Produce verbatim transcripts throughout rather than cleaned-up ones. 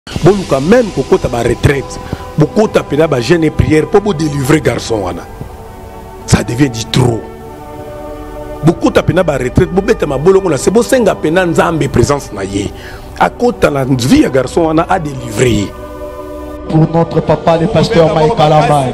Bon, quand même, pour ta retraite, beaucoup ta pena ba jeune prière pour vous délivrer garçon wana. Ça devient dit trop. Beaucoup ta pena ba retraite, vous bête ma bolo on a c'est bon senga pena nzambe présence na ye. À côté la vie garçon wana a délivrer. Pour notre papa, le pasteur Mike Alamay.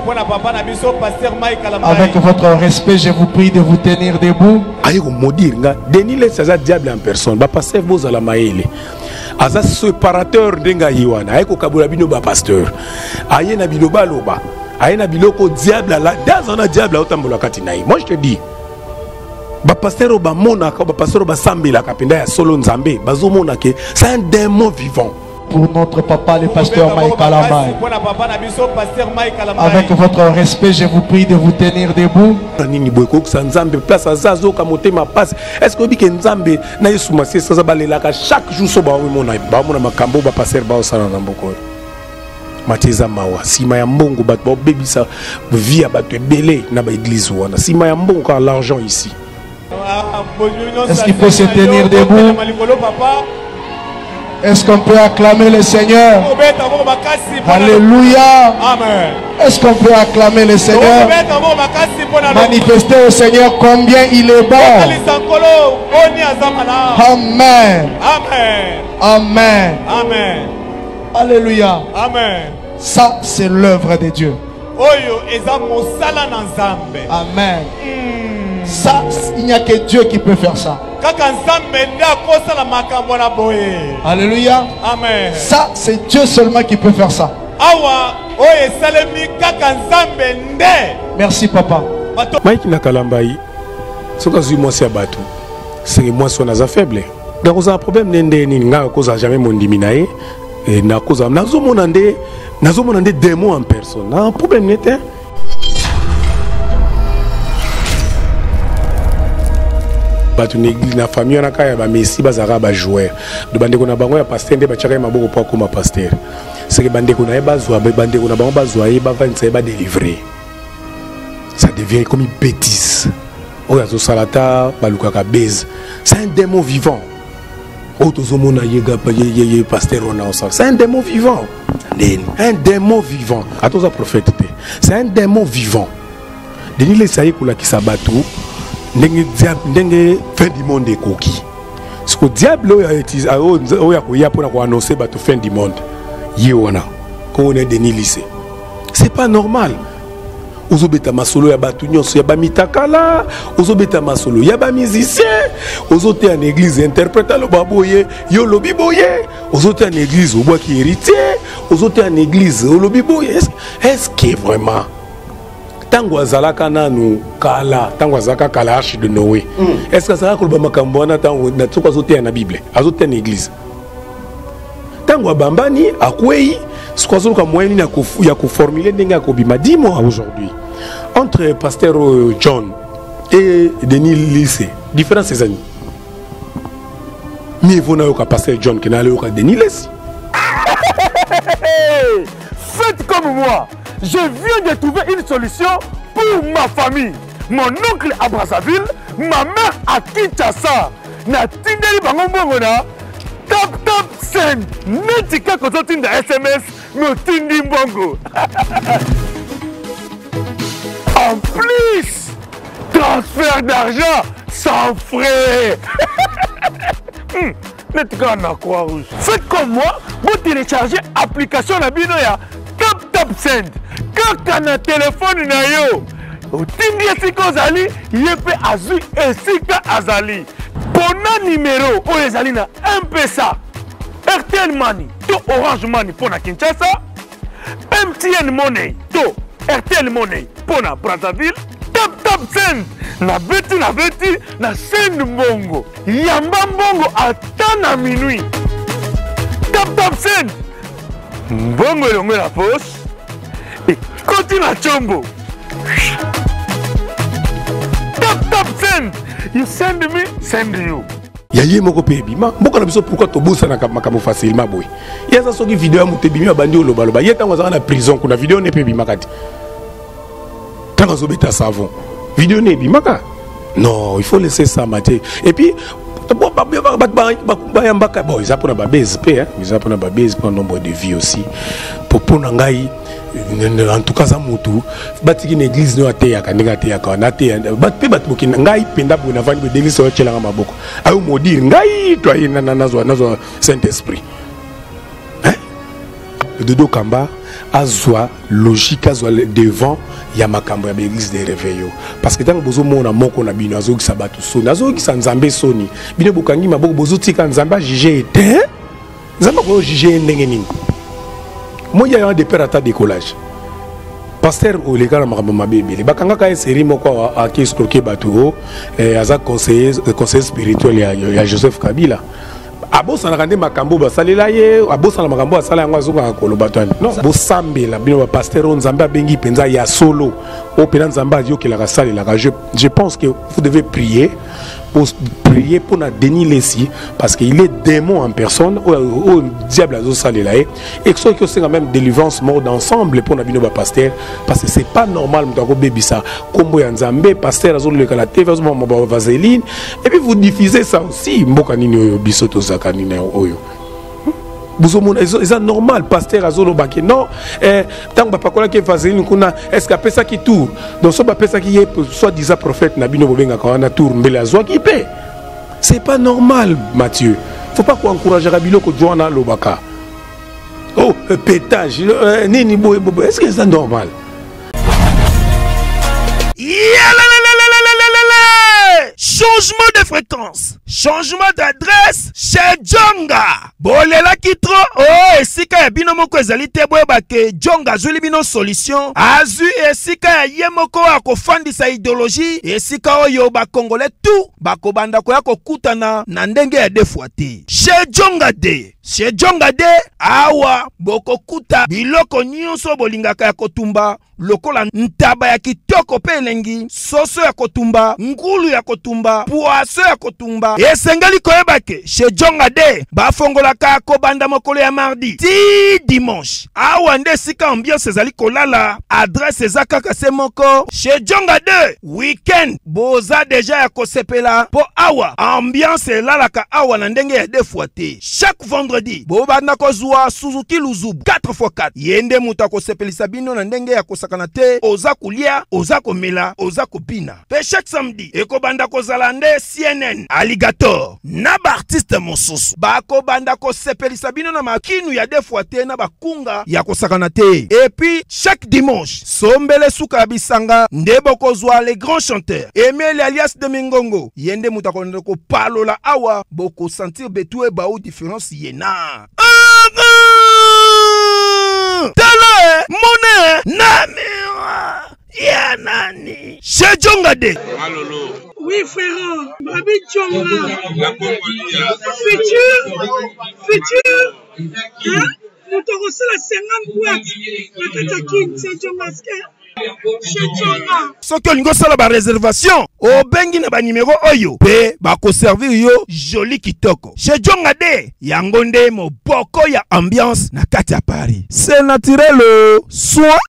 Avec votre respect, je vous prie de vous tenir debout. Aïe, on me dit, Denis le César diable en personne. Ba pasteur vous à la maïle. Aza séparateur d'enga yiwana. Aïe, ko kabula bino ba pasteur. Aïe na biloba loba. Aïe na biloko diable la. Dans un diable la otambola katinai. Moi je te dis. Ba pasteur oba mona ka ba pasteur oba sambi la kapenda ya solo nzambe. Bazo mona ke c'est un démon vivant. Pour notre papa, le pasteur Mike Alamay. Avec votre respect, je vous prie de vous tenir debout. Est-ce que vous dites que Nzambe na yesumasi ça balelaka chaque jour so ba mona ba mona makambo ba passer ba osana na mboko. Matiza mawa sima ya mbongo bat ba bebisa via bat belé na ba église wana sima ya mbongo à l'argent ici. Est-ce qu'il faut se tenir debout? Est-ce qu'on peut acclamer le Seigneur? Alléluia. Amen. Est-ce qu'on peut acclamer le Seigneur? Manifester au Seigneur combien il est bon. Amen. Amen. Amen. Amen. Alléluia. Amen. Ça, c'est l'œuvre de Dieu. Amen. Ça, il n'y a que Dieu qui peut faire ça. Alléluia. Amen. Ça, c'est Dieu seulement qui peut faire ça. Merci, papa. Mike Nakalambaï, ce que je moi c'est abattu. C'est moi son asa faible. Donc on a un problème n'ende ni nga cause jamais mon diminaé et na cause na zo monande na zo monande démon en personne. Un problème n'était. Batu n'église na famille na kaya ba messi bazara ba joueur de bande ko na bango ya pasteur nde ba chaka maboko pa comme pasteur c'est que bande ko na ba zo ba bande ko na bango ba zo ay ba vingt ba délivrer ça devient comme une bêtise o ya zo salata ba lukaka base c'est un démon vivant o to zo mona yega pa ye ye pasteur on a ça c'est un démon vivant un démon vivant à tous prophète c'est un démon vivant Denis le sayi ko la ki sabatu ndenge diable ndenge fin du monde ekoki ce que diable oya utilise oya ko ya pour annoncer bato fin du monde yona ko on est Denis lycée c'est pas normal ozobeta masolo ya bato nyonso ya bamitakala ozobeta masolo ya ba musicien ozote en église interprète lo baboye yo lobi boye ozote en église obwa ki héritier ozote en église lobi boye est-ce que vraiment tango azalaka nanu kala tango azalaka kala arche de Noé mm. Est-ce que ça ko ba makambo na tango na tsoka zote na Bible azote na église tango bambani akwei sikozo ka moyen ni ya ko formuler ndenge ko bima dis-moi aujourd'hui entre pasteur John et Denis lycée différence ces amis mais vous n'avez pas pasteur John qui n'a le ka Denis lycée. Faites comme moi. Je viens de trouver une solution pour ma famille. Mon oncle à Brazzaville, ma mère à Kinshasa. Na tindeli bango mbongo na tap tap send. Netika kozo tinda S M S me tindi mbongo. En plus, transfert d'argent sans frais. hmm. Netika na croix rouge. Faites comme moi, vous téléchargez l'application na bino ya Tap Tap Send. Kaka na téléphone na yo otindi esika ozali ye mpe azwi esika azali pona numéro oyo ezali na M Pesa R T L Money to Orange Money pona Kinshasa M T N Money to R T L Money pona Brazzaville. Tap Tap Send na beti na beti na send mbongo yamba mbongo ata na minuit. Tap Tap Send mbongo elongo na poche continue à chombo. Tap tap send. You send me, send you. Yaye moko pe bima. Moko na biso pourquoi to bossa na makambo facilement boy. Yesa soki vidéo muté bima bandi oloba loba. Yeta ngwa na prison kuna vidéo ne pe bima kati. Tanga zo beta savon. Vidéo ne bima ka. Non, il faut laisser ça mater. Et puis Bon, ils ont pour la base, ils ont pour la base pour un nombre de vies aussi. Pour pour n'angai, en tout cas ça moutou. Bâti une église nous a été à Kanigate à Kanate. Bâti bâti beaucoup n'angai penda pour n'avoir une délice sur Tchelanga maboko. Aïe maudit n'angai toi il n'a n'a zo n'a zo Saint Esprit. Hein? Le dodo kamba azwa logique azwa devant. Il y a ma cambre de l'église de réveil parce que tant que bozo mona moko na bino azo ki sabatu so nazo ki sanzambe soni bino bokangi maboko bozo tika nzamba jugé était nzamba ko jugé ndenge nini moi il y a des pères à ta décollage pasteur au légal makambo mabebe bakanga ka série moko a ki escroquer bato eh aza conseiller conseiller spirituel ya, ya Joseph Kabila. Abosa na kande makambo basalela ye abosa na makambo asala yango azuka koloba tani non bosambela bino ba pasteur nzambe abengi penza ya solo o pena nzambe azokela ka salela ka je je pense que vous devez prier pour prier pour na Denis Lessi parce qu'il est démon en personne au diable azo salela et que soit que c'est quand même délivrance mort d'ensemble pour na bino ba pasteur parce que c'est pas normal mutako bebisa kombo ya nzambe pasteur azo le kala T V azo mo ba vaseline et puis vous diffusez ça aussi mboka nini oyo bisoto zakanina oyo buzomona c'est normal pasteur azolo baki non eh tant ba pakola ke vaseline kuna est-ce que pesa ki tour donc so ba pesa ki soit disant prophète na bino bobenga ka wana tour mbele azwa ki pe c'est pas normal Mathieu faut pas qu'on encourager rabilo ko joana lobaka oh pétage nini boy est-ce que c'est normal changement de fréquence, changement d'adresse chez Djonga. Bolela kitro, oh, esika ya bino moko ezali te boyeba ke Djonga azuli bino solution. Azu esika ya ye moko akofandisa idéologie, esika oyo ba Congolais tout bakobanda koya kokutana na ndenge ya defwa te. Chez Djonga de, chez Djonga de awa bokokuta biloko nyonso bolingaka ya kotumba. Lokola ntaba ya kitoko pe elengi, soso ya kotumba, ngulu ya kotumba, poaso ya kotumba. Esengeli koyeba ke chez Djonga de bafongolaka kobanda mokolo ya mardi ti dimanche. Awa nde sika ambiance ezali kolala, adresse ezakaka se moko. Chez Djonga de weekend boza deja ya kosepela po awa ambiance elalaka awa na ndenge ya defwa te. Chaque vendredi bobanda kozwa Suzuki Luzubu quatre fois quatre. Yende muta kosepelisa bino na ndenge ya kosaka kanate oza kulia oza komela oza kopina pe chaque samedi ekobanda kozala nde C N N Alligator na ba artiste mosusu bakobanda kosepelisa bino na makinu ya defwa te na bakunga ya kosakana te et puis chaque dimanche sombele suka bisanga nde bokozwa les grands chanteurs Emile alias de Mingongo yende mutakonde ko palola awa boko sentir betu e ba ou différence yena tele mone namira ya nani chez Djonga de Malolo. Oui frère, Babi Djonga. Futur, futur. Hein? Nous te recevons la cinquante boîtes. La Katakin, c'est Djonga. Chez Djonga. So que lingo sala ba réservation o bengi na ba numéro oyo pe ba ko servir yo joli kitoko chez Djonga de yango nde mo boko ya ambiance na kati ya Paris c'est naturel soit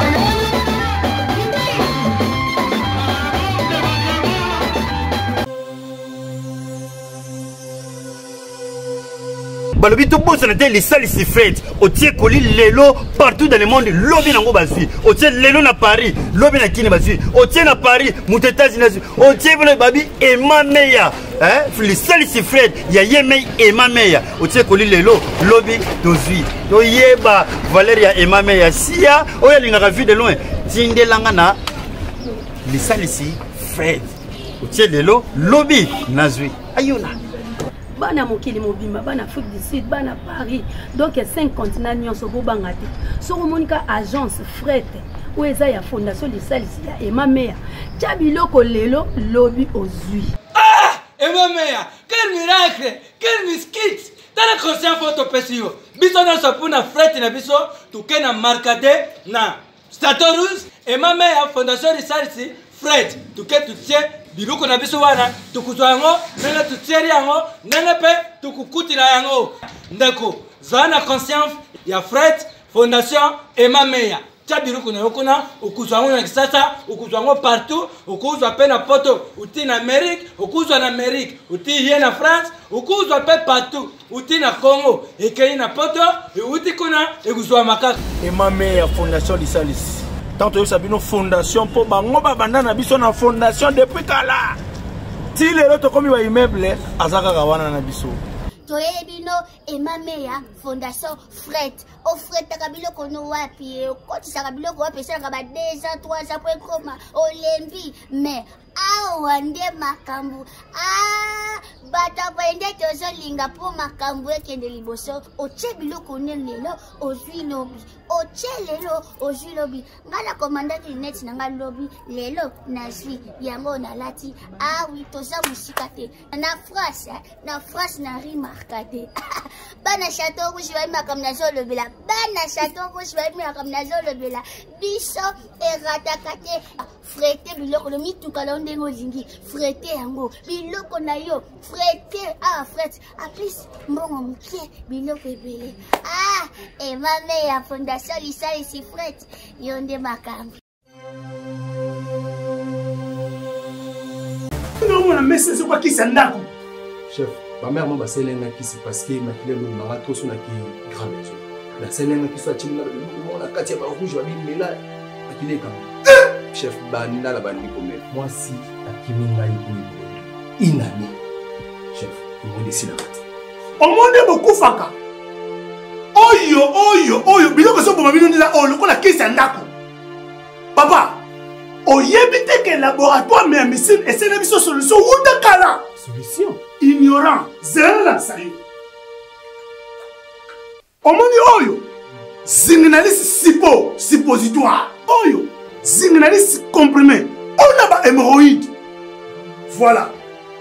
balobi to bosa na te les salles si fête au tie koli lelo partout dans le monde lobi nango bazui au tie lelo na Paris lobi na kini bazui au tie na Paris muta États-Unis au tie bolo babi ema meya hein les salles si fête ya yeme ema meya au tie koli lelo lobi dozui to yeba Valeria ema meya sia o ya linga vu de loin tindelanga na les salles si fête au tie lelo lobi nazui ayuna bana mokili mobimba bana Afrique du Sud bana Paris donc cinq continents nyonso bobanga te soko monika agence fret ou eza ya fondation de salisi ya Emma Meya tia biloko lelo lobi ozui ah Emma Meya quel miracle quel miskit tala conscient photo pesio biso na sapuna fret na biso tukena markade na Statorus Emma Meya fondation de salisi fret tuke tutie biloko na biso wana tukuzwa yango nanga tutieri yango nanga pe tukukutila yango ndeko zana conscience ya Fred Fondation Emma Meya tia biloko na yo kuna okuzwa yango na kisasa okuzwa yango partout okuzwa mpe na poto uti na Amérique okuzwa na Amérique uti ye na France okuzwa mpe partout uti na Congo ekei na poto euti kuna ekuzwa makaka emame ya fondation lisalisi tant toyosa bino fondation mpo bango babanda na biso na fondation depuis kala ti lelo tokomi ba immeuble aza kaka wana na biso toyebino emame ya fondation Fred o Fred taka biloko no wapi okotisaka biloko wapi esalaka ba deux ans trois ans po ekoma olembi mais awa nde makambo ah bata bende tozolinga po makambo ekende liboso otie biloko ne lelo ozwi lobi otie lelo ozwi lobi ngala komandaki net na nga lobi lelo nazwi yango nalati ah oui toza musika te na France na France na rimarka te bana chateau rouge ba makam na zolobela bana chateau rouge ba makam na zolobela biso erataka te frete biloko lo mituka lo ndengo olingi frete yango biloko na yo frete ah frete a plus mbongo muke biloko ebele ah emame ya fondation lisalisi frete yo nde makambo non na message kwa kisa ndako chef ba mère mama selenga kisi parce que makile lo na rato so na ki grand maison la selenga kisi atini na ba na kati ya ba rouge ba bimela makile kama chef banda la bandi comme moi si akiminga iko inani chef mo desina kati omonde bokufaka oyo oyo oyo biloko so boma bino ndila olo kola kisa ndako papa oyebi te que laboratoire mais médecine et c'est la solution ou de kala solution ignorant zela sayo omoni oyo zinginalisi sipo suppositoire oyo zinginalisi comprimé on a ba hémorroïde voilà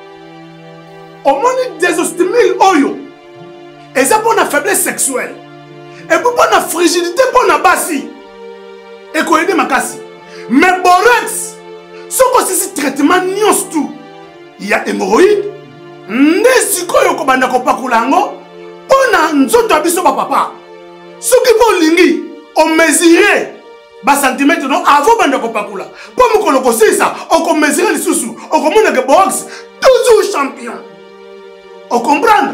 omoni désostimule oyo et ça pour la faiblesse sexuelle et pour la fragilité pour la basi et quoi aider makasi mais borex ce que c'est traitement nyos tout il y a hémorroïde ndesiko yo ko banda ko pakulango pona nzoto abiso ba papa soki po lingi on mesurer ba centimètre non avant banda ko pakula po mukolo ko sisa on ko mesurer les sous on ko mona que box toujours champion on comprendre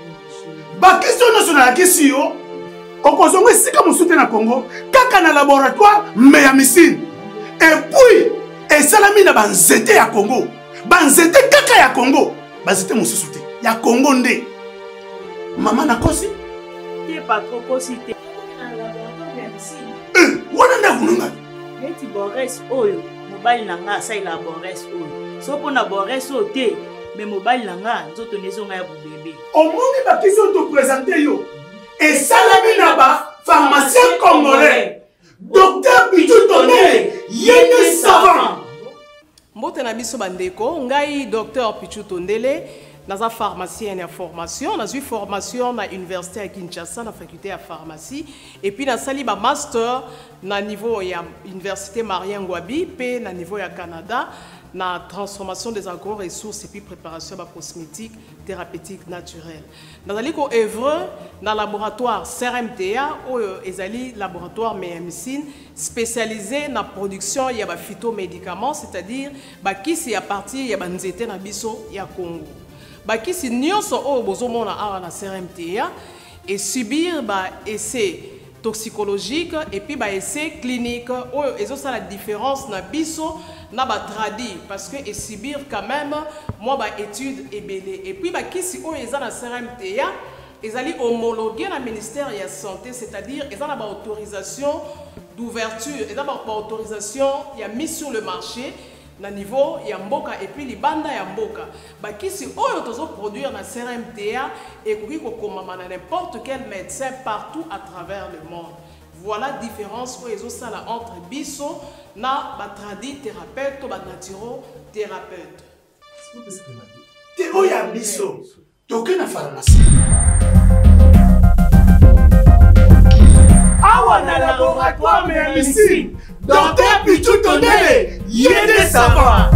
ba question nationale question on ko zongo sika musute na Congo kaka na laboratoire mais ya missile et puis et salami na banzete ya Congo banzete kaka ya Congo bazete mususu te ya Congo nde mama na kosi te pas trop kosi te na laboratoire ya missile eh wana nda kununga neti Boris oyo mobile nanga sai la Boris oyo so pona Boris o te mais mobile nanga nzoto nezonga ya bubebe omoni ba question to présenter yo et salami na ba pharmacien congolais docteur Pichu Tondele yene savant mbote na biso bandeko ngai docteur Pichu Tondele naza pharmacien en formation nazui formation na université à Kinshasa na faculté à pharmacie et puis nasali ba master na niveau ya université Marien Ngouabi pe na niveau ya Canada na transformation des agro-ressources et puis préparation de cosmétiques thérapeutiques naturelles. Dans le œuvre dans le laboratoire C R M T A ou ezali laboratoire médecine spécialisé dans la production de phytomédicaments, c'est-à-dire qui c'est à partir de banzete na biso ya Congo. Qui c'est nyonso o bozomona awa na C R M T A et subir ba essai toxicologique et puis ba essai clinique ou et ça la différence na biso na ba tradi parce que et subir quand même moi ba étude et belé et puis ba kisi o eza na C R M T A ezali homologué na ministère de la santé c'est-à-dire eza na ba autorisation d'ouverture eza ba autorisation ya mise sur le marché na niveau ya mboka et puis libanda ya mboka ba kisi oyo tozo produire na C R M T A et koki ko komama na n'importe quel médecin partout à travers le monde. Voilà la différence entre biso na ba tradi thérapeute ou ba naturo thérapeute. Te oya biso toke na pharmacie. Awa na laboratoire médecine docteur Pichu Tondele yene savant.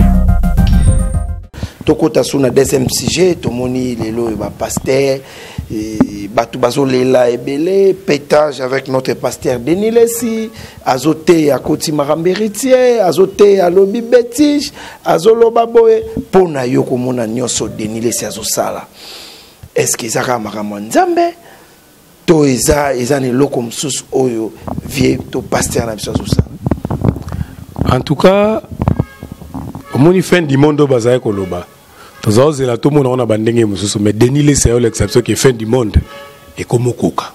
Tokota suna deuxième sujet tomoni lelo ba pasteur Batou Bazolela Ebele, pétage avec notre pasteur Denis Lessi, azoté à Koti Marambéritier, azoté à Lobi Betich, azoloba boye, pona yoko mona nyoso Denis Lessi azosala. Est-ce que Zara Maramonzambe, to eza eza ne lokom sus oyo vie to pasteur na biso azosala. En tout cas, au moni fin du monde bazaye koloba. Tout le monde a bandengé mususu, mais Denis Lessi c'est l'exception qui est fin du monde et comme au coca.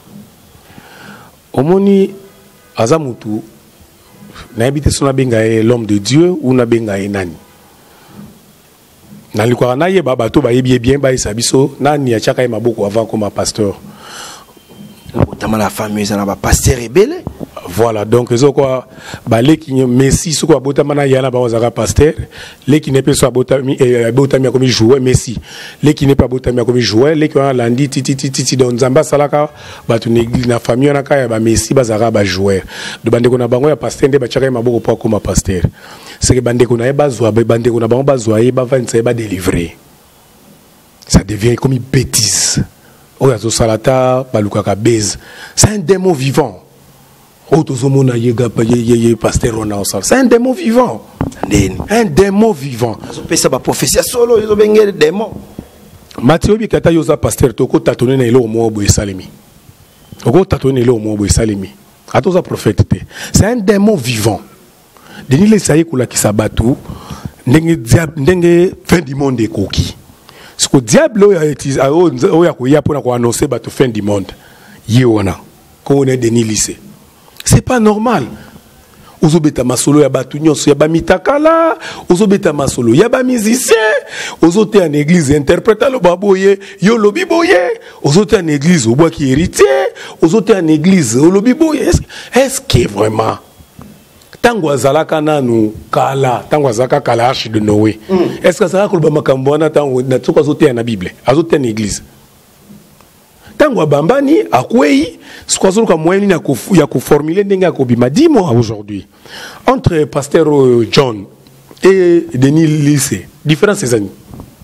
Omoni azamutu na habité son abenga l'homme de Dieu ou na benga nani. Na likwa na ye baba to ba yebi bien ba isabiso nani ya chaka maboko avant comme pasteur. Notamment la fameuse na ba pasteur Ebele. Voilà, donc ils ont quoi les qui Messi ce quoi botamana yana ba ozaka pasteur, les qui n'est pas soit botami et botamia comme joueur Messi, les qui n'est pas botamia comme joueur, les qui ont landi titi titi dans Nzamba salaka ba tu n'église na famille na ka ba Messi bazara ba joueur. De bande ko na bango ya pasteur nde ba chaka maboko po comme pasteur. C'est que bande ko na ba zo ba bande ko na bango ba zo ba vingt ba délivrer. Ça devient comme une bêtise. Oh ya zo salata ba lukaka base. C'est un démon vivant. C'est un démon vivant. Un démon vivant. Mathieu Bikata yoza pasteur toko tatone na ilo mo bo salemi. Toko tatone ilo mo bo salemi. Atoza prophète. C'est un démon vivant. Denis Lessi aye kula ki sabatu ndenge diable ndenge fin du monde ekoki. Ce que diable o ya ko ya pona ko annoncer batu fin du monde. Yona. Ko on est Denis Lessi. C'est pas normal. Ozobeta masolo ya batu nyonso ya ba mitakala, ozobeta masolo ya ba musicien, ozote en église interpréta lo baboye, yo lobi boye, ozote en église oboa ki héritier, ozote en église lobi boye. Est-ce que vraiment tango azalaka nanu kala, tango azalaka kala arche de Noé. Mm. Est-ce que azalaka ko ba makambo na tango na tsoko azote na Bible, azote en église. Tango bambani akwei sikoazolo ka moyen ya ko ya ko formuler ndenge ko bima dis-moi aujourd'hui entre pasteur John et Denis Lessi différence ces années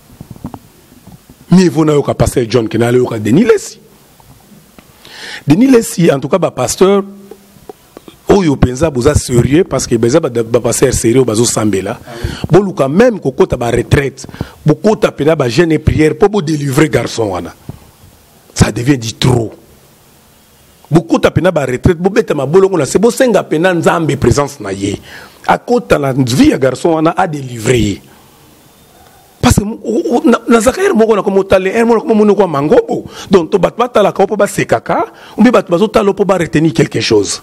mais vous n'avez pas pasteur John qui n'a pas Denis Lessi Denis Lessi en tout cas ba pasteur oyo penza boza sérieux parce que beza ba pasteur sérieux bazo sambela boluka même kokota ba retraite bokota pena ba jeûne et prière pour délivrer garçon wana. Ça devient du trop. Beaucoup de pena ba retraite, beaucoup de ma bolongo na sebo senga pena nzambe présence na ye. À côté la vie à garçon on a délivré. Parce que na zakher moko na comme talé, un moko comme monu ko mangobo. Donc to bat batala ka po ba sekaka, ou bi bat bazo talo po ba retenir quelque chose.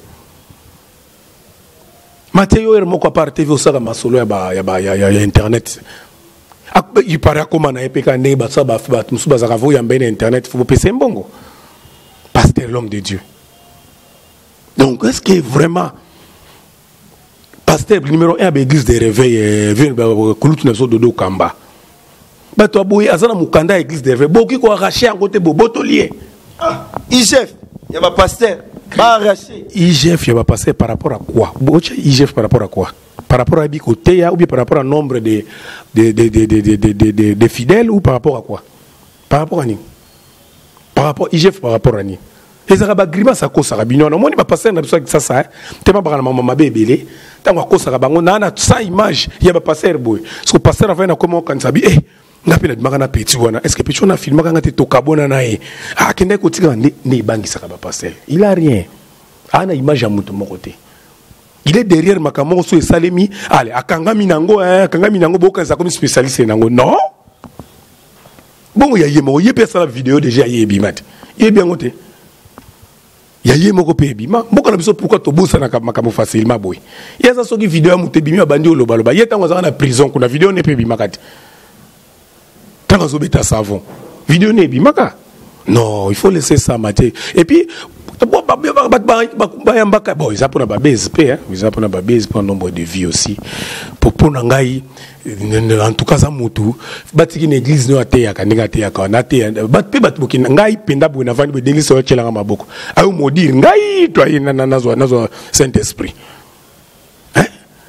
Mathieu er moko par T V osaka masolo ya ba ya ba ya internet. Il paraît comme on a épée quand on a ça bah bah nous sommes à Ravo y a internet faut passer un bongo pasteur l'homme de Dieu donc est-ce que vraiment pasteur numéro un à l'église de réveil vient bah kulutu na so dodo kamba bah toi boy azana mukanda église de réveil boki ko arracher en côté boboto lié I G F il y a pas pasteur pas arraché I G F il va passer par rapport à quoi bocha I G F par rapport à quoi par rapport à Bikoté ou bien par rapport au nombre de, de, de, de, de, de, de, de, de fidèles ou par rapport à quoi? Par rapport à ni? Par rapport à I G F, par rapport à ni? Et ça va grimace à cause de Rabino. Non, moi, je ne vais pas passer dans ça, ça, tu vas pas parler maman bébé. Tant que cause de Rabino, on a ça image, il y a pas passer boy. Ce que passer avant, on a comment quand ça dit, eh, on a fait notre magana petit wana. Est-ce que petit on a filmé quand tu toka bona nae? Ah, qu'est-ce que tu as né né bangi ça va passer? Il a rien. Ah, na image à mon côté. Il est derrière Makamoro sur Salemi. Allez, à Kangami Nango, hein, Kangami Nango, beaucoup ça comme spécialiste Nango. Non. Bon, il y a yémo, il y a personne la vidéo déjà il y a bimat. Il est bien noté. Il y a yémo copé bima. Beaucoup de pourquoi tu bosses na Makamo facilement boy. Il y a ça sur vidéo monté bima bandi au loba loba. Il y a tant qu'on a prison qu'on a vidéo n'est pas bima kat. Tant qu'on a savon. Vidéo n'est bima ka. Non, il faut laisser ça mater. Et puis bon, ils apprennent à baiser, ils apprennent à baiser pour un nombre de vies aussi. Pour pour nangai, en tout cas ça moutou. Bâtir une église nous a été à Kaniga été à Kanate. Bâtir bâtir pour nangai penda pour une vanne de délice sur le chêne à ma boucle. Ah ou maudit nangai toi il n'a n'a n'a n'a Saint Esprit. Hein?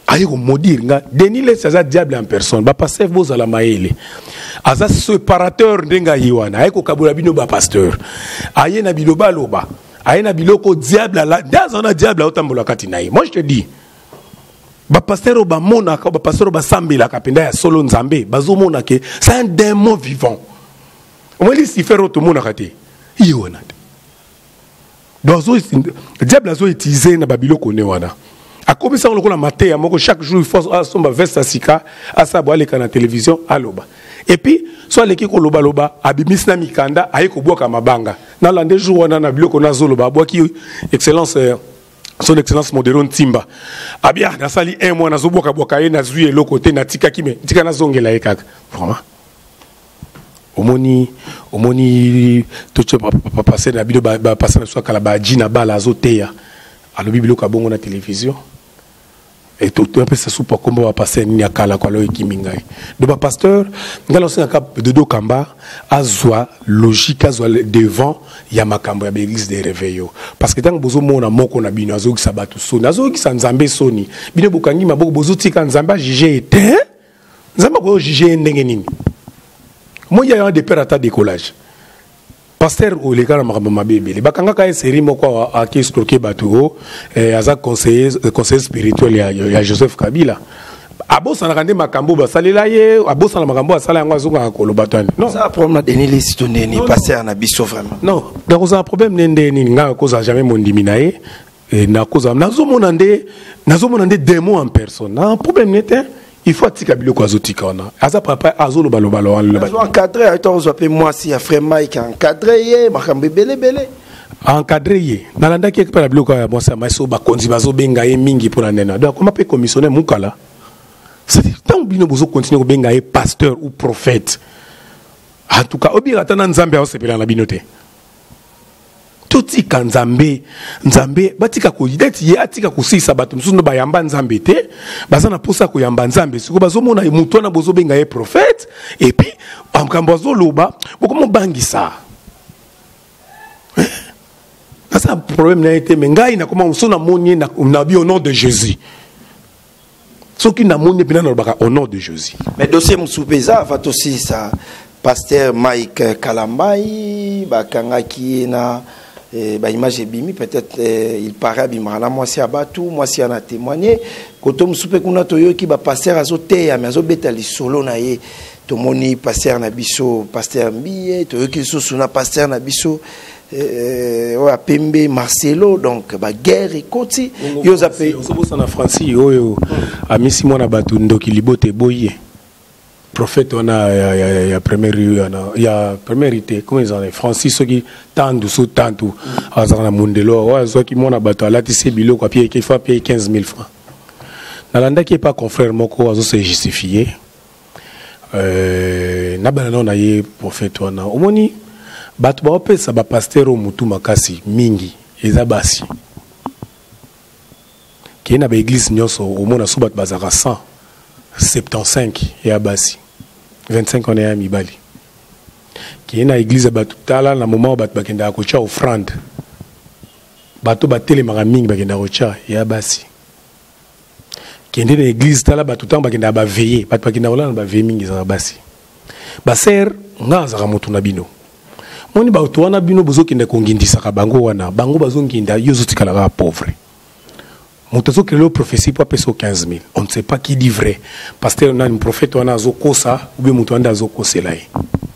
aye ko maudire nga Denilès aza diable en personne ba pasteur vos ala maele aza séparateur ndenga yiwana aye ko kabula bino ba pasteur aye na biloba loba aye na biloko diable la dans on a diable otambola kati naye. Moi je te dis ba pasteur ba mona ka ba pasteur ba sambela kapenda ya solo nzambe bazo mona ke c'est un démon vivant au moins il fait autre monde kati yiwana donc diable azo utiliser na babiloko ne wana akomi sa lokola maté ya moko chaque jour il faut asomba veste sika asabo aleka na télévision aloba et puis soit leki ko loba loba abimis na mikanda ayi ko boka mabanga na lande jour wana na biloko na zoloba boki excellence euh, son excellence modéron Timba abia na sali un mois na zoboka boka ye na zuye le côté na tika kime tika na zongela ye kaka vraiment omoni omoni to pa passer na bido ba passer na so kala ba jina bala azoteya alobi biloko abongo na télévision et tout un peu ça sous pas comment va passer ni akala kwa lo ekimingai de ba pasteur ngalo singa cap de do kamba azwa logique azwa devant ya makambo ya l'église des réveils parce que tant bozo mona moko na bino azo ki sabatu soni azo ki sanzambe soni bino bokangi maboko bozo tika nzamba jugé était nzamba ko jugé ndenge nini moi il y a un des pères à ta décollage pasteur ou les gars makambo mabebe les bakanga ka série moko a ki escroquer bato eh aza conseiller conseiller spirituel ya, ya Joseph Kabila abosa na kande makambo basalela ye abosa na makambo asala yango azonga ko lobatani non ça problème denili sitondeni pasteur na biso vraiment non donc ça problème nende ni nga cause jamais mon diminaye et na cause nazo monande nazo monande démon en personne na problème n'était il faut tika biloko azotika wana aza papa azolo balo balo wana encadré ato ozope moi si a frère Mike encadré ye makambo belé belé encadré ye nalanda ki ekpa biloko ya moi ça maso ba konzi bazo benga ye mingi pour nena donc comment peut commissionner mukala c'est tant bino bozo continuer ko benga ye pasteur ou prophète en tout cas obi ratana nzambe osepela na binote totika nzambe nzambe batika ko ideti ye atika ko sisa bato msuno bayamba nzambe te bazana posa ko yamba nzambe siko bazomona muto na bozo benga ye prophète et puis amkambo azoloba bokomo bangisa ça problème n'a été mais ngai na comment on a monié na nabi au nom de Jésus ce qui n'a monié bien au nom de Jésus mais dossier msoupeza va aussi ça pasteur Mike Kalambai bakanga qui na eh, bah image bimi peut-être eh, il paraît abimala moi si abatu moi si ana témoigné koto msupe kuna toyo ki ba pasteur azote ya mezo betali solo na ye to moni pasteur na biso pasteur Mbiye toyo ki so suna pasteur na biso eh wa Pembe Marcelo donc ba guerre ekoti yo zape osobosa na Francis oyo amisi mona batu ndoki libote boye prophète on a il y a première il y a première été comment ils ont Francis qui tandu sous tandu azana mundelo wazo ki mona bato alati se biloko a pied qui faut payer quinze mille francs nalanda qui est pas confrère moko wazo se justifier euh na bana na ye prophète on a omoni bato ba opesa ba pasteur mutu makasi mingi ezabasi qui na ba église nyoso omona so bato bazaka cent soixante-quinze et à Bassi vingt-cinq on est à Mibali qui est na église batutala na moment bat bakenda kocha offrande bato batele maraming bakenda kocha et à Bassi qui est na église tala batutan bakenda ba veiller bat bakenda ola na ba veiller mingi za Bassi ba ser ngaza ka mutu na bino moni ba to wana bino bozo kende kongindisa ka bango wana bango bazo nginda yozo tikala ka pauvre Montazo que le prophétie pour payer quinze mille. On ne sait pas qui dit vrai. Parce que on a un prophète on a zokosa ou bien mutuanda zokoselaye.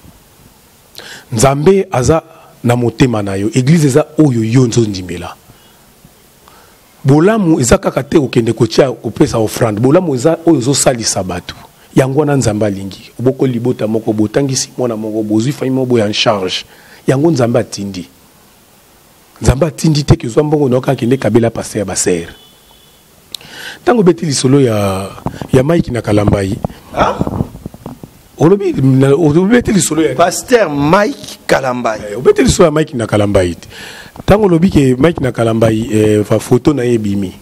Nzambe aza na motema na yo. Église eza oyo yo nzo ndimela. Bolamu eza kakate okende kotia kopesa offrande. Bolamu eza oyo zo sali sabatu. Yango na nzamba lingi. Oboko libota moko botangisi mona moko bozui fa imo boya en charge. Yango nzamba atindi. Nzamba atindi te ke zo mbongo noka kende kabela passer ya baser. Tango beti lisolo ya ya Mike na Kalambai ah olobi beti lisolo ya pasteur Mike Kalambai beti lisolo ya Mike na Kalambai tango lobi ke Mike na Kalambai eh, fa photo na yebimi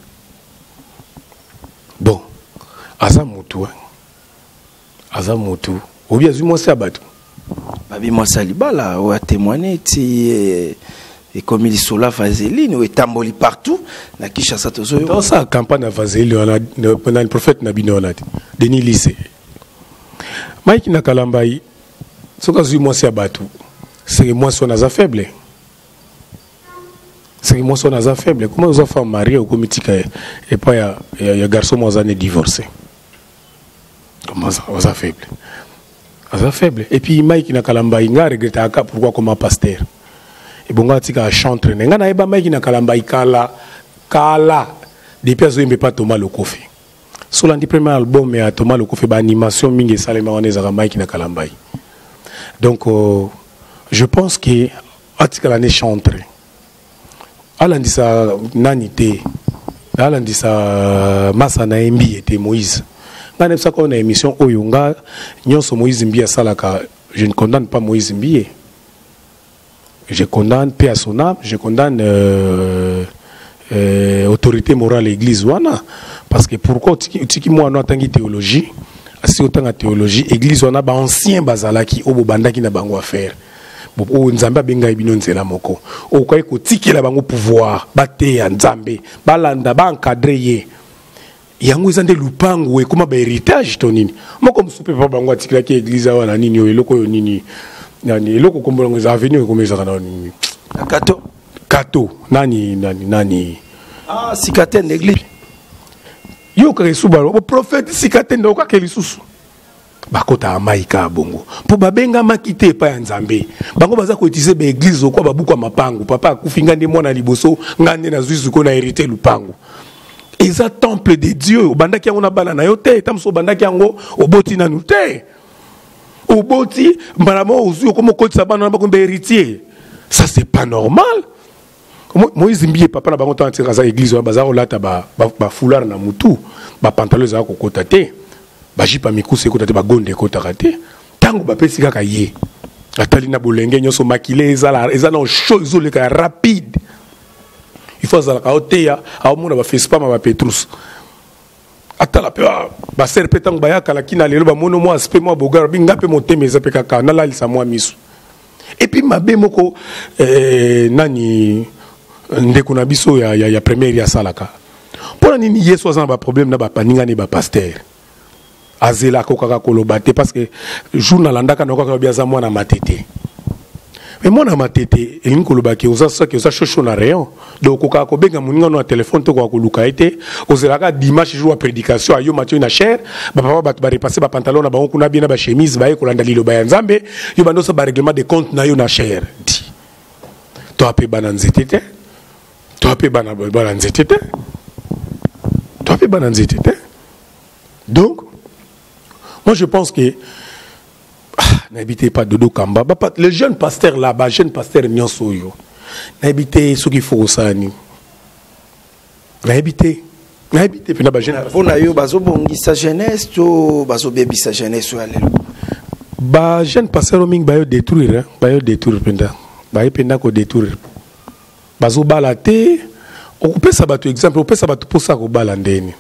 bon aza mutu aza mutu obi azu mo sabatu babi mo salibala o témoigner ti Et comme il est la vaseline, ou tamboli partout, na Kinshasa tozo. Dans sa campagne à vaseline, on a le prophète Nabino on a dit Denis lycée. Mike na Kalambai, ce que moi c'est abattu. C'est moi son asa faible. C'est moi son asa faible. Comment vous enfants mariés au comité et pas il y a y a garçon moi année divorcé. Comment ça asa faible. Asa faible. Et puis Mike na Kalambai nga regrette aka pourquoi comme pasteur. Et bon gars tika chantre nga na eba Mike na Kalambai kala kala depuis azo yembe pas Thomas Lokofi. Sur l'un des premiers albums mais Thomas Lokofi ba animation mingi salema wana za Mike na Kalambai. Donc euh, je pense que atika l'année chantre. Alandisa nanité. Alandisa masa na embi était Moïse. Ngane ça qu'on a émission oyunga nyonso Moïse Mbiya salaka, je ne condamne pas Moïse Mbiya. Je condamne paix à son âme, je condamne euh, euh, autorité morale l'église wana parce que pourquoi tiki moi no tangi théologie, asi autant la théologie église wana ba ancien bazalaki obo bandaki na bango affaire. O nzambe benga ibino nzela moko. O kwa ko tiki la bango pouvoir, bate ya nzambe, balanda ba encadrer ye. Yango ezande lupango e kuma ba héritage tonini. Moko msupe pa bango atikila ki église wana nini yo eloko yo nini. Nani eloko kombolongo za avenue ko meza kana nini. Kato Kato nani nani nani. Ah sikatene l'église. Yo ka suba o prophète sikatene o ka kelisusu. Bakota amaika bongo. Po babenga makite pa ya nzambe. Bango baza ko utiliser ba église ko babuka mapango. Papa kufinga ndi mwana liboso ngande na zuizu ko na hérité lupango. Eza temple de Dieu. Obandaki yango na bana na yo te, tamso obandaki yango oboti na nu te. Oboti mbalamo ozu comme kotisa bana na bakombe héritier. Ça c'est pas normal. Moïse Mbiye papa na bango to antira za église wa bazaro lata ba ba foulard na mutu, ba pantalon za ko kota te. Ba jipa mikuse kota te ba gonde kota te. Tango ba pesi kaka ye. Atali na bolenge nyoso makile ezala ezala chose le ka rapide. Il faut que la oteya a omona ba Facebook ma ba Petrus atala pe ba serpetang ba yakala kina lelo ba mono mo aspect mo bogar binga pe moteme zape kaka na la lisa mo misu et puis mabe moko eh, nani ndeko na biso ya ya, ya première ya salaka pona nini yeso azana ba problème na ba paninga ni ba pasteur azela ko kaka kolobate parce que jour na landaka na ko kaka biaza mo na matete. Mais moi, ma tête, il y a un peu de choses na rayon. Donc, quand on a un téléphone, on a un été, on a dimanche jour à prédication, à yo Mathieu na cher, papa va repasser ba pantalon na ba on a bien ba chemise, ba ko landa lilo ba nzambe, yo bando sa ba règlement de compte na yo na cher. Toi pe bananzetete. Toi pe bananzetete. Toi pe bananzetete. Donc, moi je pense que n'habitez pas Dodo Kamba. Les jeunes pasteurs là-bas, jeunes pasteurs Nyonsoyo. N'habitez ce qu'il faut ça. N'habitez. N'habitez. Puis n'habitez. Vous n'avez pas de sa jeunesse ou pas de sa jeunesse. Bah, jeunes pasteurs ont bayo détruire. Bayo détruire. Bayo penda ko détruire. Bazo balate. Occupez ça bateau exemple. Occupez ça bateau pour ça ko balandeni.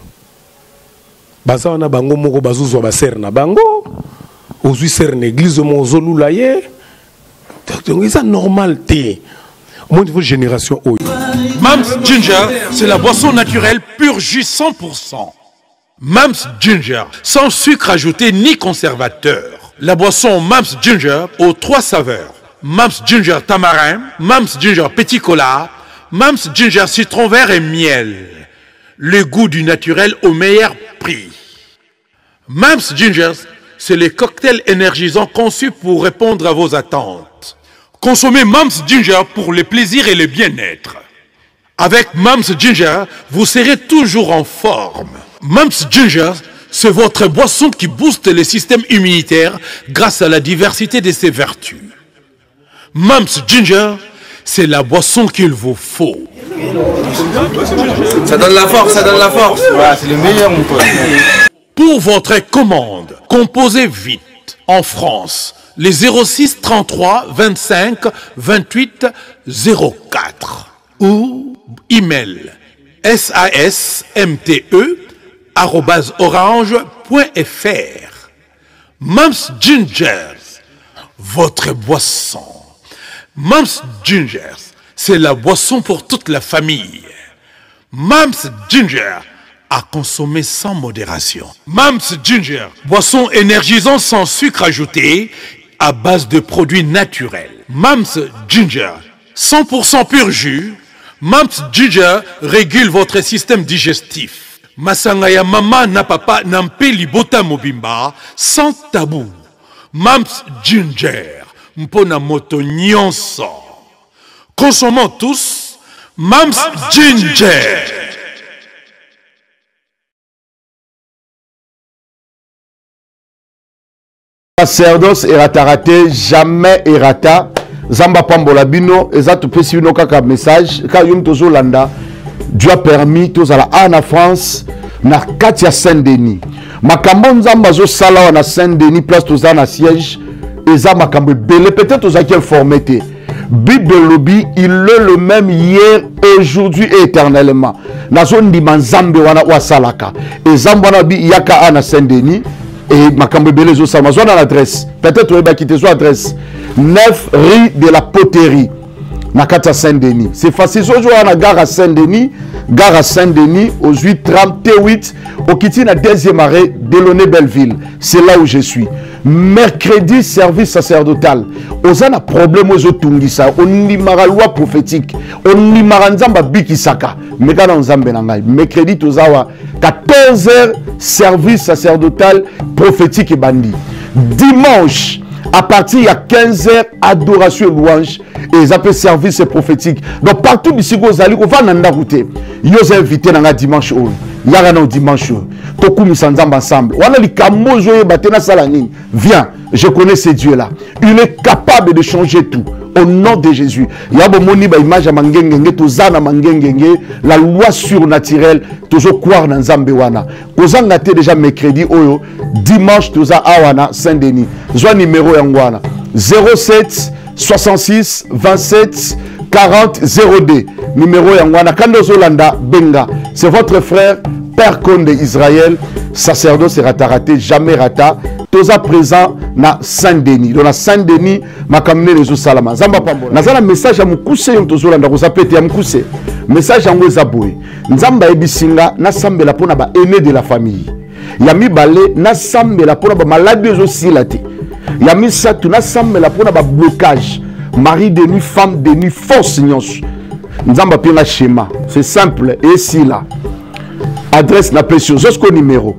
Baza wana bango moko bazuzwa ba ser na bango. Aujourd'hui, c'est une église de mon Zolulaye. Donc, c'est normal. Au moins, niveau génération. Mams Ginger, c'est la boisson naturelle pur jus cent pour cent. Mams Ginger, sans sucre ajouté ni conservateur. La boisson Mams Ginger aux trois saveurs. Mams Ginger tamarin, Mams Ginger petit cola, Mams Ginger citron vert et miel. Le goût du naturel au meilleur prix. Mams Ginger, c'est les cocktails énergisants conçus pour répondre à vos attentes. Consommez Mams Ginger pour le plaisir et le bien-être. Avec Mams Ginger, vous serez toujours en forme. Mams Ginger, c'est votre boisson qui booste le système immunitaire grâce à la diversité de ses vertus. Mams Ginger, c'est la boisson qu'il vous faut. Ça donne la force, ça donne la force. Ouais, c'est le meilleur, mon pote. Pour votre commande, composez vite en France les zéro six trente-trois vingt-cinq vingt-huit zéro quatre ou email sasmte arobase orange point fr. Mams Ginger, votre boisson. Mams Ginger, c'est la boisson pour toute la famille. Mams Ginger, à consommer sans modération. Mams Ginger, boisson énergisante sans sucre ajouté, à base de produits naturels. Mams Ginger, cent pour cent pur jus. Mams Ginger régule votre système digestif. Masangaya mama na papa nampe libota mobimba sans tabou. Mams Ginger, mpona moto nyonso. Consommons tous Mams Ginger. Sacerdoce erataraté, jamais erata. Zamba Pambola Bino, Ezato Pesino Kaka message, Kayum Tozo Landa, Dieu a permis, tous à la Anna France, na Katia Saint-Denis. Makambon Zamba Zo Sala na Saint-Denis, place Toza na siège, Eza Makambo Belé, peut-être Toza qui informé. Bible Lobby, il est le même hier, aujourd'hui et éternellement. Na zone di Manzambe wana wa Salaka. Et Zambana bi Yaka Anna Saint-Denis. Et Makambo Belé Zo Sala, ma adresse. Peut-être on va quitter son adresse. neuf rue de la Poterie. Nakata Saint-Denis. C'est facile. Si on a la gare à Saint-Denis, gare à Saint-Denis, aux huit trente-huit, au Kiti, la deuxième arrêt, Delaunay Belleville. C'est là où je suis. Mercredi, service sacerdotal. On a un problème aux Otungisa. On y mara loi prophétique. On y mara nzamba bikisaka. Mais quand on zambe nangai. Mercredi, tozawa quatorze heures, service sacerdotal prophétique et bandit. Dimanche, à partir de quinze heures, adoration et louange, et ils appellent service prophétique. Donc partout ici, vous allez, on va dans route. Ils ont invité dans dimanche. Il y a un dimanche. Toku Misanzamba ensemble. On a les camots, batena salani. Viens, je connais ce Dieu-là. Il est capable de changer tout. Au nom de Jésus. Il y a une image à Mangengenge, Tozana Mangengenge, la loi surnaturelle, toujours croire dans Zambewana. Aux ans déjà mercredi, Oyo, dimanche, Toza Awana, Saint-Denis. Joie numéro Yangwana. zéro sept soixante-six vingt-sept quarante zéro deux. Numéro Yangwana. Kando Zolanda, Benga. C'est votre frère, Père Conde d'Israël, sacerdoce et rataraté, jamais rata. Toza présent na Saint-Denis. Dans Saint-Denis, ma kamine les salama. Zamba pambo. Nazala message à mukuse yon tozo landa kozapete ya mukuse. Message à ngweza boy. Nzamba ebisinga na sambela pona ba aîné de la famille. Yami balé na sambela pona ba maladie zo silate. Yami satu na sambela pona ba blocage. Mari de nuit, femme de nuit, force nyonso. Nzamba pina schéma. C'est simple et si là. Adresse na pression. Jusqu'au numéro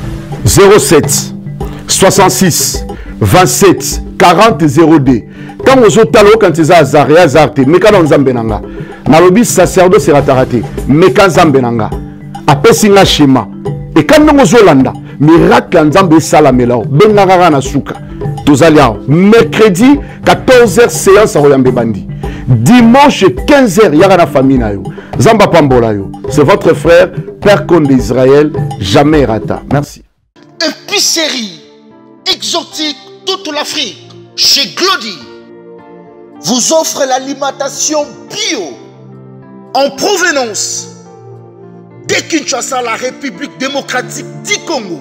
zéro sept soixante-six vingt-sept quarante zéro deux. Quand vous êtes allé quand ils ont azaré, azarté, mais quand on zambenanga, na lobi sacerdoce c'est rataraté, mais quand zambenanga, après singa schéma. Et quand nous zolanda, miracle en zambe salamelao, benanga na suka. Tozalia mercredi quatorze heures séance à Royambe Bandi. Dimanche quinze heures yara na famille na yo. Zamba pambola yo. C'est votre frère Père Conde d'Israël, jamais rata. Merci. Épicerie exotique toute l'Afrique chez Glody vous offre l'alimentation bio en provenance de Kinshasa, la République démocratique du Congo.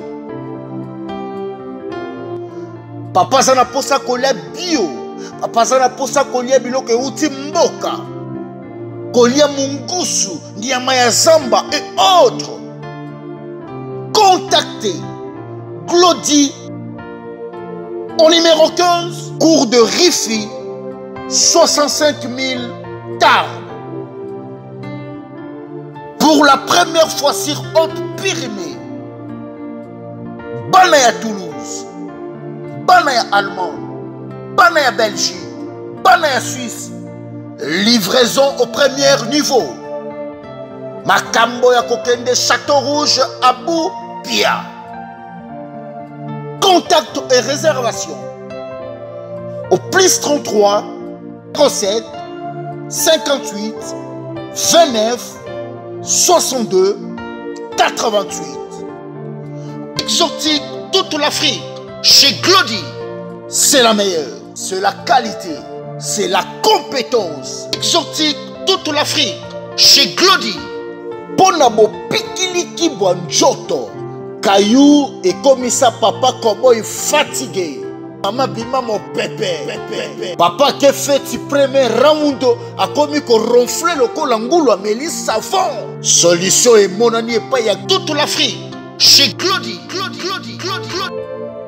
Papa zana posa kolia bio, papa zana posa kolia biloko euti mboka, kolia mungusu, nyama ya zamba et autres. Contactez Glody au numéro quinze, cours de Rifi, soixante-cinq mille Tarbes. Pour la première fois sur Haute-Pyrénées, Banaya Toulouse, Banaya Allemagne, Banaya Belgique, Banaya Suisse, livraison au premier niveau. Makambo ya Kokende Château Rouge, Abou Pia. Contact et réservation au plus trente-trois, trente-sept, cinquante-huit, vingt-neuf, soixante-deux, quatre-vingt-huit. Exotique toute l'Afrique chez Glody. C'est la meilleure, c'est la qualité, c'est la compétence. Exotique toute l'Afrique chez Glody. Bonabo Pikiliki Bonjoto. Caillou et comme ça papa Koboy fatigué. Mama bima mon pépé. Papa qui fait ti premier round a commis qu'on ronfler le col angulu à Mélis savon. Solution est mon ami et pas y a toute l'Afrique. Chez Claudie, Claudie, Claudie, Claudie, Claudie.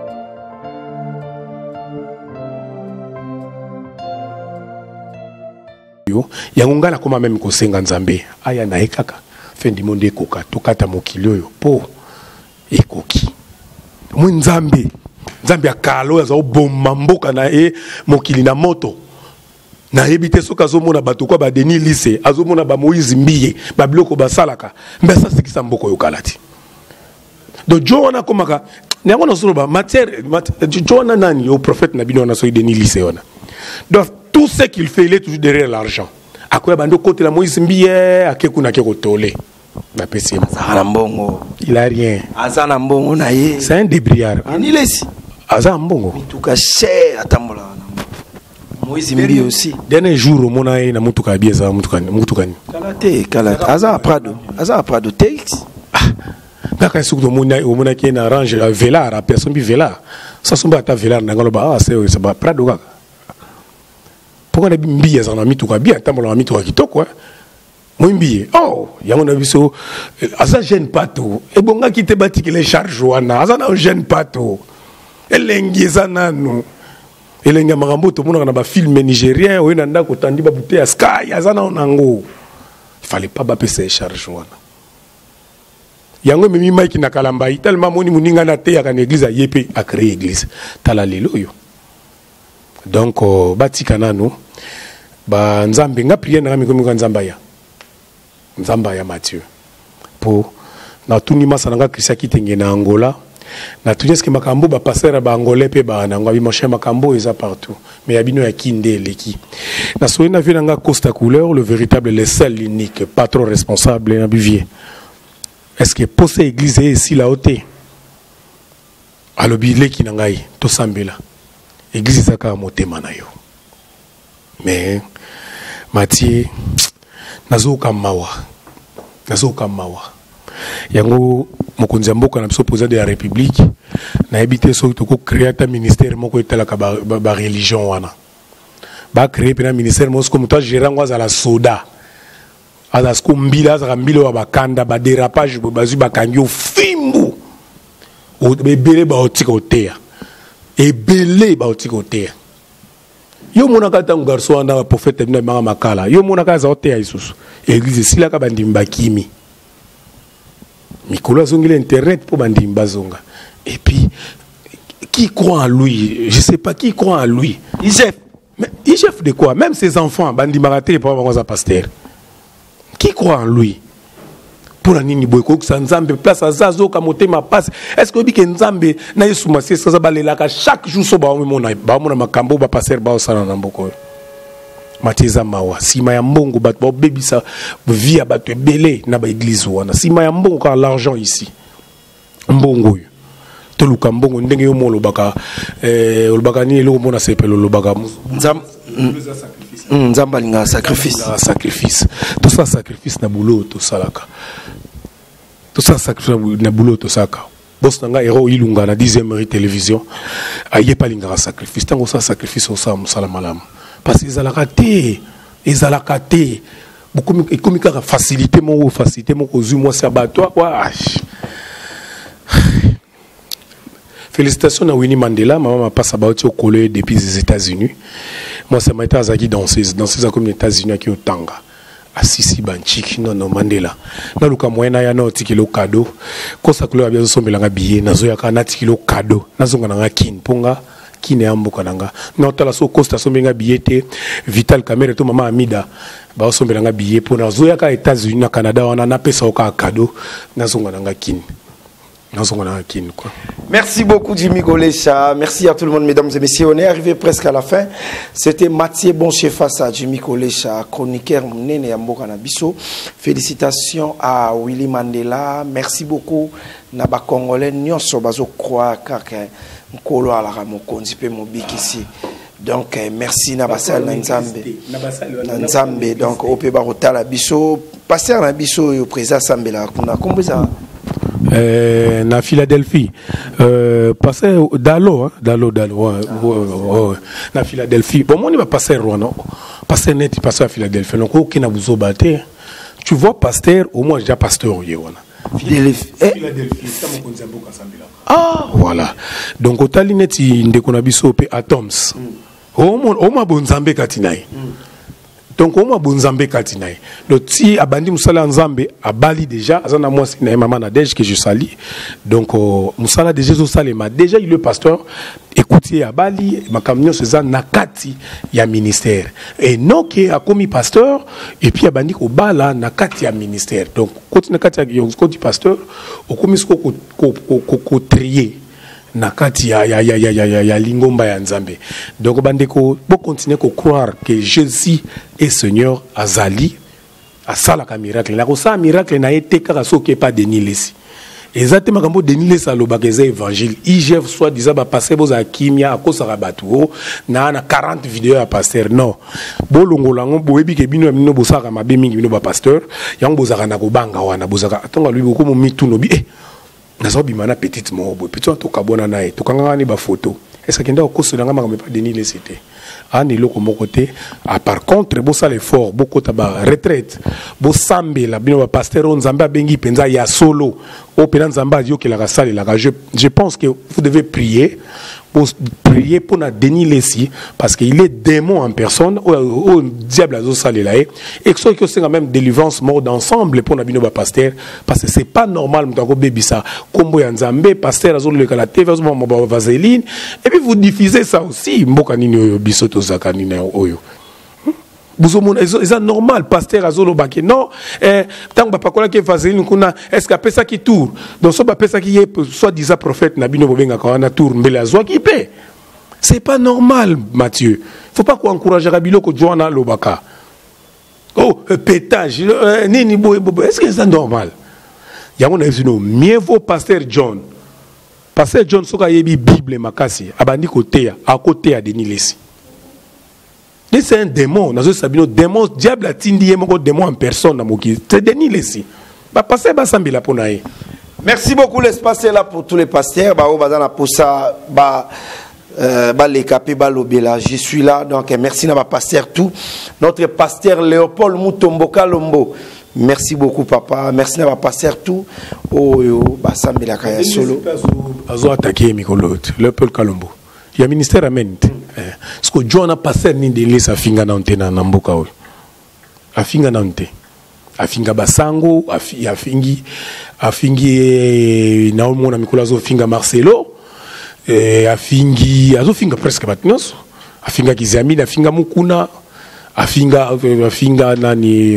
yango nga nakoma meme kosenga nzambe aya na ye kaka fin du monde ekoka tokata mokili oyo mpo ekoki mwi nzambe nzambe akala oyo aza koboma mboka na ye mokili na moto nayebi te soki azomona bato kwa badeni lise azomona bamoïse mbiye babiloko basalaka mbe asasikisa mboka oyo kala ti donc jo wana akomaka yango nazoloba matière jo wana nani o prophète na bino wana soki deni lise wana donc tout ce qu'il fait, il est toujours derrière l'argent. À quoi bando côté la Moïse Mbiye, à qui kuna qui tolé. Il a rien. Azana mbongo na ye. C'est un débrouillard. Ni lesi. Azana mbongo. Mituka cher atambola. Moïse Mbiye aussi. Dernier jour au mona na mutuka bieza mutuka mutuka ni. Kalate kalate. Azana Prado. Azana Prado T X. Ngaka suku do mona o mona qui na arrange velar a personne bi velar. Ça somba ta velar na ngaloba ah c'est c'est pas Prado kaka. Pourquoi on a mis en ami tout bien, tant qu'on a mis tout à qui quoi. Moi billet. Oh, il y a mon avis so. Ça gêne pas tout. Et bon gars qui te bâti que les charges wana, ça ne gêne pas tout. Et l'engueza nanu. Et l'enga marambo tout le monde a ba film nigérien ou nanda ko tandi ba bouteille à sky, ça na onango. Il fallait pas baper ces charges wana. Yango memi Mike na kalamba tellement moni muninga na te ya kan église a yépé a créer église. Tala lelo yo. Donc batika nanu ba nzambe nga prier na mikomi ko nzamba ya nzamba ya Mathieu pour na tuni masa nga Christian kitenge na Angola na tuni eske makambo ba passer ba angolais pe ba na ngwa bi marché makambo eza partout mais yabino ya kinde leki na soyi na vina nga Costa Couleur le véritable le seul l'unique patron responsable na bivier est-ce que poser église ici la haute alobi leki na ngai to sambela église zaka motema na yo mais Mathieu nazoka mawa nazoka mawa yango mokonzi mboka na biso président de la république na habité so to ko créer ta ministère moko etalaka ba, ba, ba religion wana ba créer pena ministère moko comme toi gérant wa za la soda ala sko mbila za mbilo wa bakanda ba dérapage bazu bakangi ofimbu o bebele ba otika otea et belé ba otika otea yo monaka tango garçon na prophète na mama makala yo monaka za otea isusu église sila ka bandimba kimi mikolo azongile internet pour bandimba zonga et puis qui croit en lui je sais pas qui croit en lui il chef mais il chef de quoi même ses enfants bandimba raté pour avoir un pasteur qui croit en lui pour la nini boy ko nzambe place azazo ka motema passe est-ce que bike nzambe na yesu masi est-ce que ça balelaka chaque jour so ba mona ba mona makambo ba passer ba osana na mboko matiza mawa sima ya mbongo bat ba bebisa via bato belé na ba église wana sima ya mbongo ka l'argent ici mbongo to luka mbongo ndenge yo molo baka eh olbaka ni lo mona sepelo lo baka nzam nzamba linga sacrifice sacrifice tout ça sacrifice na boulot to salaka tout ça sacrifice na boulot to saka boss nga héros ilunga na dixième heure télévision aye pas linga sacrifice tango ça sacrifice au sam salamalam parce qu'ils ala raté ils ala raté beaucoup comme ka facilité mon facilité mon kozu moi c'est abattoir quoi. Félicitations à Winnie Mandela, maman m'a passé à au collège depuis les États-Unis. Moi, ça m'a été à Zaki danseuse, danseuse comme les États-Unis qui au Tanga. À Sisi Banchik, non, non, Mandela. Dans le cas moyen, il y a un petit cadeau. Quand ça couleur a bien son mélange billet, n'a pas un petit cadeau. N'a pas un kin, ponga, kin et ambo kananga. Non, t'as la so costa son mélange billet, vital caméra, tout maman Amida. Bah, son mélange billet pour n'a pas un États-Unis, au Canada, on a pas ça au cadeau. N'a pas un kin. Merci beaucoup Jimmy Golecha, merci à tout le monde mesdames et messieurs, on est arrivé presque à la fin. C'était Mathieu Bonche face à Jimmy Golecha, chroniqueur Nene Yamboka Nabiso. Félicitations à Willy Mandela, merci beaucoup Naba Congolais, Nyonso Bazo Croix, Kaka Nkolo Alara Mokonzi pe Mobik ici. Donc merci Nabasal Nzambe. Nzambe donc Ope Barota la Biso, passer à la Biso et au président Sambela. On a compris ça. euh, na Philadelphie euh, passer Dalo hein, Dalo Dalo ouais, ouais, ouais, ouais. na Philadelphie bon moi on va passer Rwanda passer net passer à Philadelphie donc aucun a besoin battre tu vois pasteur au moins déjà pasteur yéwana Philadelphie ah voilà donc au talineti ndekona biso pe atoms au moins au moins bonzambe katinai donc au moins bonzambe katinai le ti abandi musala nzambe abali déjà azana moi c'est maman Nadège que je salue donc uh, musala déjà zo salema déjà il le pasteur écoutez abali makamnyo c'est nakati ya ministère et non que a commis pasteur et puis abandi ko bala nakati ya ministère donc quand nakati ya côté pasteur au commis ko ko ko ko trier nakati ya ya ya ya ya ya lingomba ya nzambe donc bandeko bo continuer ko croire que Jésus est Seigneur azali a sala ka miracle la ko sa miracle na été kaka soke pas Denis Lesi exactement comme Denis Lesi aloba que c'est évangile I G F soit disant ba passer boza kimia akosaka batu na na quarante vidéos à pasteur non bo longolango bo ebi ke bino bino bosaka mabe mingi bino ba pasteur yango bozaka na ko banga wana bozaka atonga lui beaucoup mo mituno bi eh nazo bimana petite mobo petit to kabona nae to kanga ni ba photo est-ce que nda ko solanga ma pas Denis Lesi te ani loko mon côté ah par contre bo ça l'effort beaucoup taba retraite bo sambe la bino ba pasteur nzamba bengi penza ya solo o pena nzamba yo ke la sale la je je pense que vous devez prier pour prier pour na Denis Lesi parce qu'il est démon en personne au diable a zo sale là et que soit que c'est quand même délivrance mort d'ensemble pour na bino ba pasteur parce que c'est pas normal mutako bebisa kombo ya nzambe pasteur azo le kala T V azo mo ba vaseline et puis vous diffusez ça aussi mboka nini oyo bisoto zakani na oyo c'est normal pasteur azolo baki non eh tant ba pakola ke vaseline kuna est-ce que ça qui tour donc so ba pesa qui est soit disant prophète na bino bobenga ka na tour mbele azwa ki pe c'est pas normal Mathieu faut pas qu'on encourage rabilo ko joana lobaka oh pétage nini boy est-ce que c'est normal yango na zino mieux vaut pasteur John pasteur John soka yebi bible makasi abandi kotea à côté à Denis Lesi. C'est un démon, nous avons démon, diable a tindi mon démon en personne, c'est Denis Lesi. Bah passer bas sambila pour naï. Merci beaucoup l'espace est là pour tous les pasteurs. Bah au bazana pour ça, bah bah les capés, bah l'obéla. Je suis là donc merci na pasteur tout. Notre pasteur Léopold Mutombo Kalombo. Merci beaucoup papa, merci na pasteur tout. Oh yo bah sambila kaya solo. Azo attaquer Mikolo, Léopold Kalombo. Il y a un ministère à mente. Parce que John a passé ni de l'Église à finga nante na namboka o. A finga nante. A finga basango, a fingi, a fingi na omo na mikolo zo finga Marcelo, a fingi, a zo finga presque batnos. A finga Kizami, a finga Mukuna, a finga, a finga nani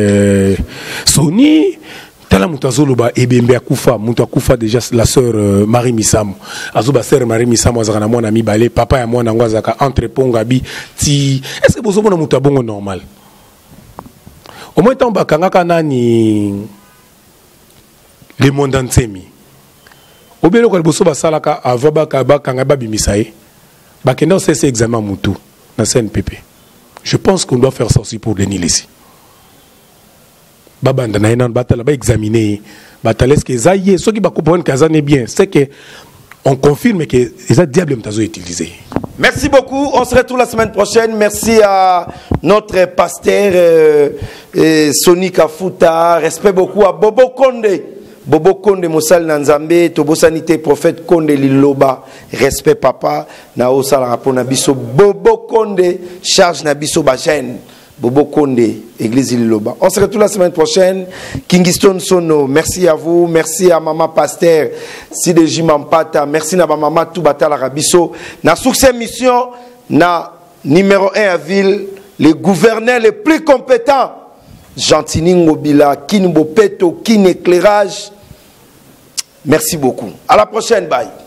Sony. Tala mutazolo ba ebembe akufa mutu akufa déjà la sœur euh, Marie Misamo azoba sœur Marie Misamo azaka mwana mi balé papa ya mwana ngwa azaka entreponga bi ti est-ce que bozo mona mutu abongo normal au moins tant bakanga kanani le monde ensemi obelo ko boso basalaka ava baka bakanga babimisaye bakenda c'est examen mutu na C N P P je pense qu'on doit faire ça aussi pour Denis Lesi. Babanda na ena batala ba examiner batala est-ce que zaye ceux qui ba comprendre que ça n'est bien c'est que on confirme que les diables m'tazo utilisé. Merci beaucoup, on se retrouve la semaine prochaine. Merci à notre pasteur euh, euh, Sonny Kafuta, respect beaucoup à Bobo Konde. Bobo Konde Mosal Nanzambe, Tobo Sanité Prophète Konde Liloba, respect papa, na osala rapona biso Bobo Konde, charge na biso bachen. Bobo Konde, Église Liloba. On se retrouve la semaine prochaine. Kingston Sono, merci à vous. Merci à Maman Pasteur, Sideji Mampata. Merci à Maman Toubata Larabiso. Na succès mission, na numéro un à ville, le gouverneur le plus compétent, Gentini Ngobila, Kinbo Peto, Kin Éclairage. Merci beaucoup. À la prochaine, bye.